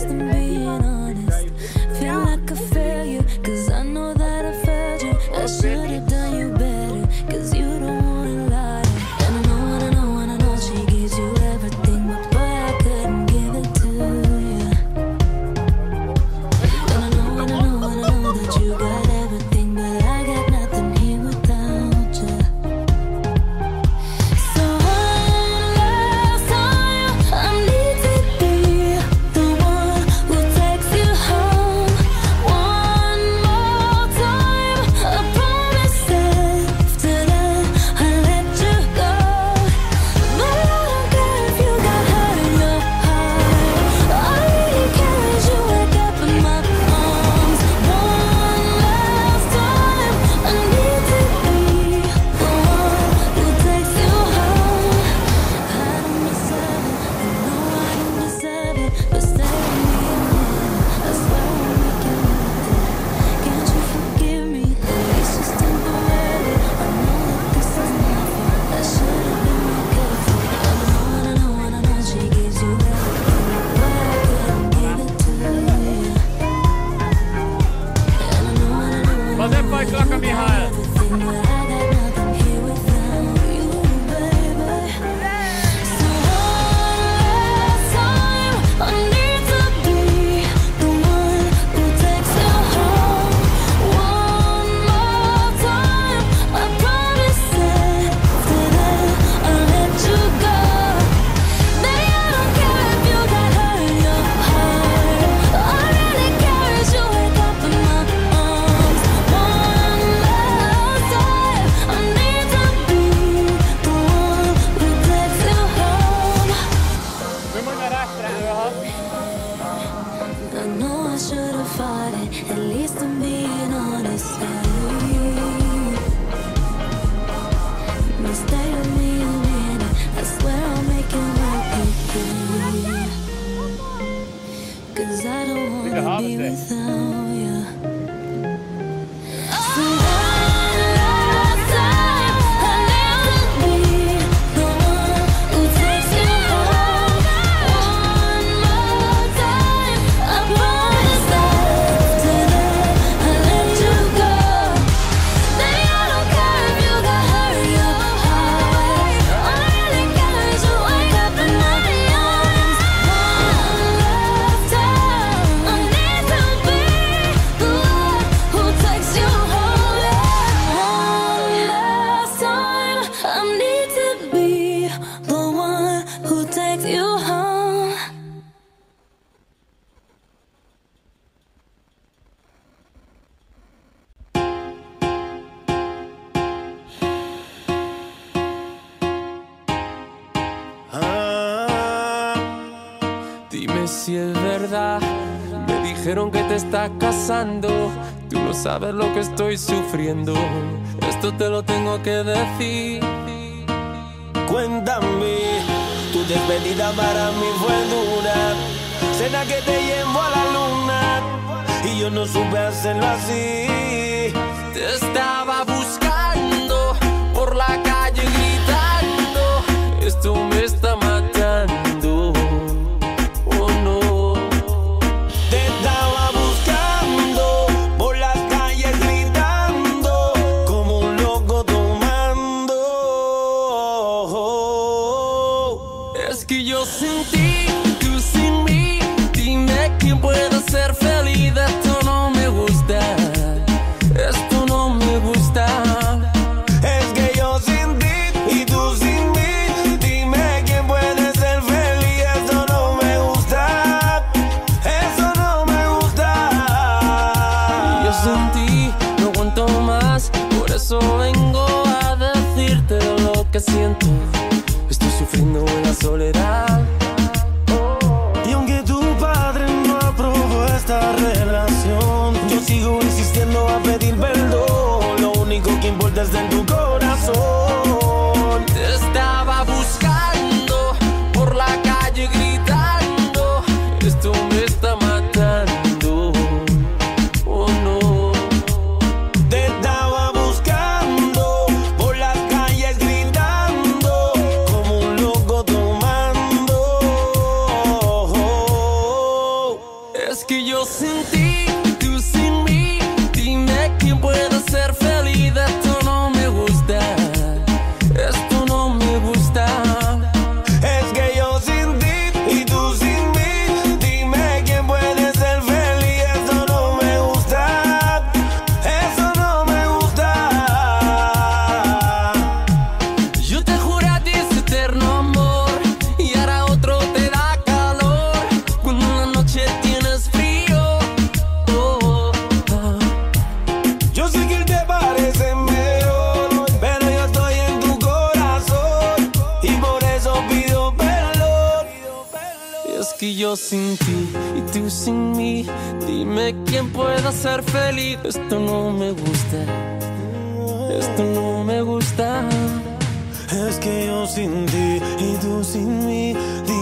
least I'm being honest. Feel like a failure, cause I know that I failed you. I should've done you better, cause you don't wanna lie. And I know she gives you everything, but boy, I couldn't give it to you. And I know that you got everything, but I got nothing here without you. So one last time, I need to be the one who takes you home. One more time, I promise after that I'll let you go. But I don't care if you got hurt in your heart. All I really care is you wake up in my arms. One last time, I need to be the one who takes you home. I don't deserve it, I know I don't deserve it, but stay with me a minute. I swear I'll make you worth it. Can't you forgive me? At least just temporarily. I know that this is not fair. I should've been more careful. And I know she gives you everything, but I couldn't give it to you. And I know Vad är det för Mikael? everything, but I got nothing here without you, baby. So one last time, I need to be the one who takes you home. One more time, I promise after that I'll let you go. Baby, I don't care if you got hurt in your heart. All I really care is you wake up in my arms. One last time, I need to be the one who takes you home. Hur många räknar du har? I know I should've fought it, at least I'm being honest. But stay with me a minute, I swear I'll make it work again. Cause I don't wanna be without you. So one last time, I need to be the one who takes you home. One more time, I promise after that I'll let you go. Baby, I don't care if you got hurt in your heart. All I really care is you wake up in my arms. One last time, I need to be the one who takes you home. One last time, I need to be the one who takes you home. Dime si es verdad, me dijeron que te estás casando. Tú no sabes lo que estoy sufriendo, esto te lo tengo que decir. Cuéntame, tu despedida para mí fue dura. Cena que te llevo a la luna y yo no supe hacerlo así. Te estaba buscando por la calle gritando, esto me está matando. Oh no. Te estaba buscando por las calles gritando como un loco tomando. Es que yo sin ti, tú sin mí, dime quién puede ser feliz. Esto no me gusta, esto no me gusta. Es que yo sin ti y tú sin mí, dime quién puede ser feliz. Eso no me gusta, eso no me gusta. Yo sin ti no aguanto más, por eso vengo a decirte lo que siento. Estoy sufriendo en la soledad. Y aunque tu padre no aprobó esta relación, yo sigo insistiendo a pedir perdón. Lo único que importa es en tu corazón. Te estaba buscando por la calle gritando, esto me está matando. Oh no. Te estaba buscando por las calles gritando como un loco tomando. Es que yo sin ti y tú sin mí, dime quién puede ser feliz. Esto no me gusta, esto no me gusta. Es que yo sin ti y tú sin mí, dime quién puede ser feliz. Esto no me gusta, eso no me gusta. Yo te juré a ti ese eterno amor y ahora otro te da calor cuando en la noche tienes frío. Oh, oh. Yo sé que él te parece mejor, pero yo estoy en tu corazón y por eso pido perdón. Y es que yo sin ti y tú sin mí, dime quién pueda ser feliz. Esto no me gusta, esto no me gusta. Es que yo sin ti y tú sin mí,